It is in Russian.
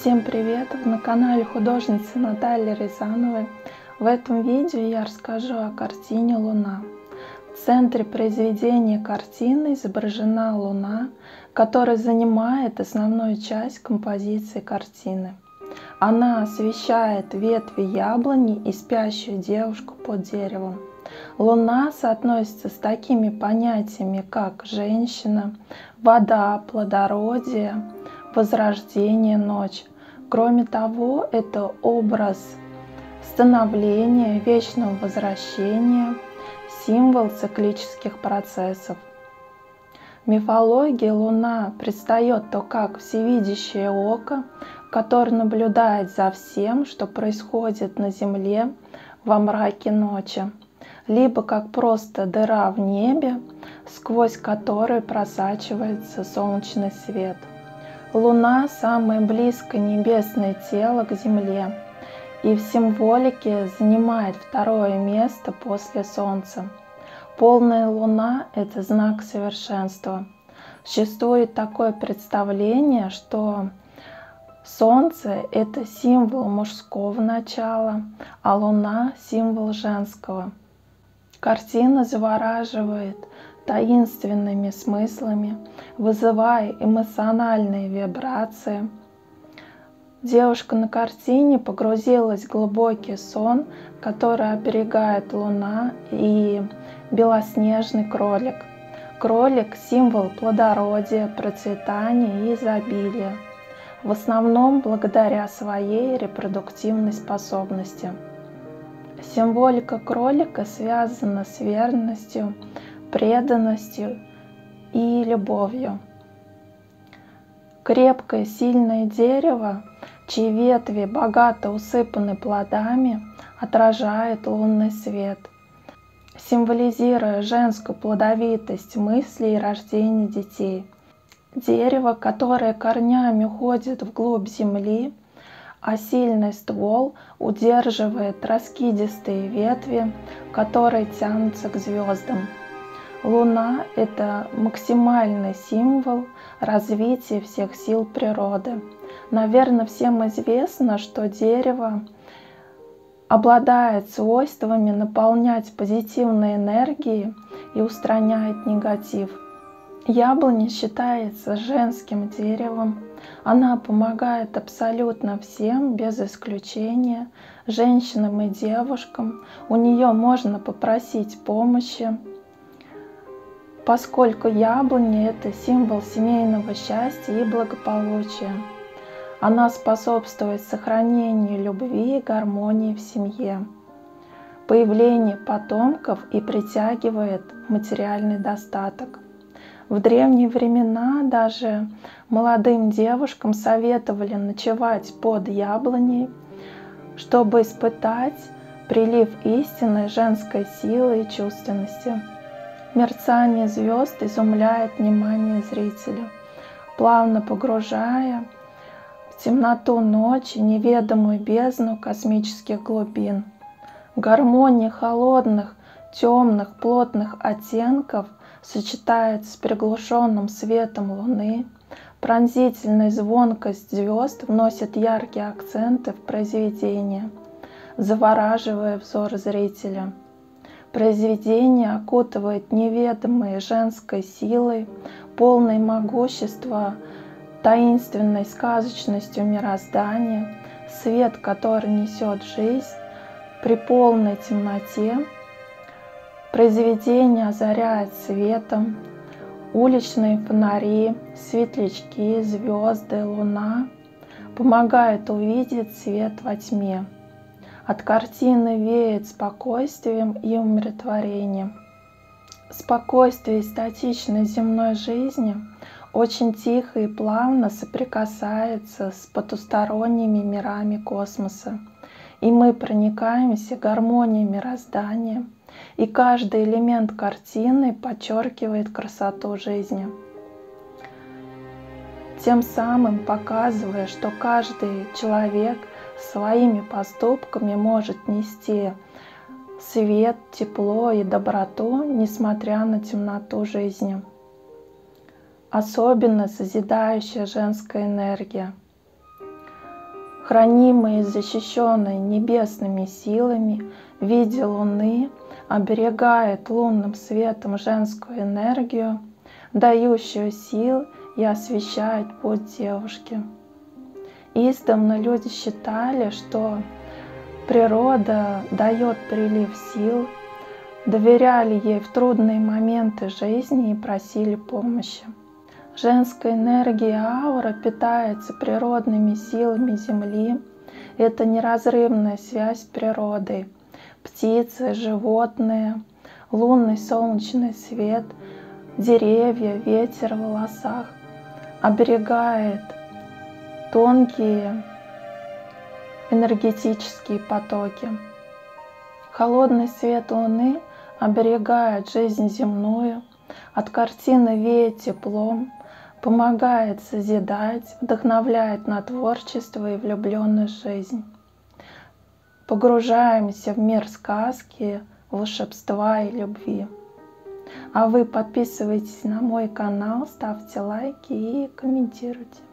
Всем привет! Вы на канале художницы Натальи Рязановой. В этом видео я расскажу о картине «Луна». В центре произведения картины изображена Луна, которая занимает основную часть композиции картины. Она освещает ветви яблони и спящую девушку под деревом. Луна соотносится с такими понятиями, как женщина, вода, плодородие, возрождение, ночь. Кроме того, это образ становления, вечного возвращения, символ циклических процессов. В мифологии Луна предстает то как всевидящее око, которое наблюдает за всем, что происходит на Земле во мраке ночи, либо как просто дыра в небе, сквозь которую просачивается солнечный свет. Луна – самое близкое небесное тело к Земле и в символике занимает второе место после Солнца. Полная Луна – это знак совершенства. Существует такое представление, что Солнце – это символ мужского начала, а Луна – символ женского. Картина завораживает таинственными смыслами, вызывая эмоциональные вибрации. Девушка на картине погрузилась в глубокий сон, который оберегает Луна и белоснежный кролик. Кролик – символ плодородия, процветания и изобилия, в основном благодаря своей репродуктивной способности. Символика кролика связана с верностью, преданностью и любовью. Крепкое, сильное дерево, чьи ветви богато усыпаны плодами, отражает лунный свет, символизируя женскую плодовитость мыслей и рождение детей. Дерево, которое корнями уходит вглубь земли, а сильный ствол удерживает раскидистые ветви, которые тянутся к звездам. Луна – это максимальный символ развития всех сил природы. Наверное, всем известно, что дерево обладает свойствами наполнять позитивной энергией и устраняет негатив. Яблоня считается женским деревом. Она помогает абсолютно всем, без исключения, женщинам и девушкам. У нее можно попросить помощи, поскольку яблоня – это символ семейного счастья и благополучия. Она способствует сохранению любви и гармонии в семье, появлению потомков и притягивает материальный достаток. В древние времена даже молодым девушкам советовали ночевать под яблоней, чтобы испытать прилив истинной женской силы и чувственности. Мерцание звезд изумляет внимание зрителя, плавно погружая в темноту ночи неведомую бездну космических глубин. Гармония холодных, темных, плотных оттенков сочетается с приглушенным светом Луны. Пронзительная звонкость звезд вносит яркие акценты в произведение, завораживая взор зрителя. Произведение окутывает неведомой женской силой, полной могущества, таинственной сказочностью мироздания, свет, который несет жизнь при полной темноте. Произведение озаряет светом, уличные фонари, светлячки, звезды, луна помогают увидеть свет во тьме. От картины веет спокойствием и умиротворением. Спокойствие и статичность земной жизни очень тихо и плавно соприкасается с потусторонними мирами космоса, и мы проникаемся гармонией мироздания, и каждый элемент картины подчеркивает красоту жизни, тем самым показывая, что каждый человек своими поступками может нести свет, тепло и доброту, несмотря на темноту жизни. Особенно созидающая женская энергия. хранимые и защищенные небесными силами в виде Луны, оберегает лунным светом женскую энергию, дающую сил и освещает путь девушки. Издавна люди считали, что природа дает прилив сил, доверяли ей в трудные моменты жизни и просили помощи. Женская энергия аура питается природными силами Земли. Это неразрывная связь с природой. Птицы, животные, лунный солнечный свет, деревья, ветер в волосах оберегает тонкие энергетические потоки. Холодный свет Луны оберегает жизнь земную, от картины веет теплом, помогает созидать, вдохновляет на творчество и влюбленность в жизнь. Погружаемся в мир сказки, волшебства и любви. А вы подписывайтесь на мой канал, ставьте лайки и комментируйте.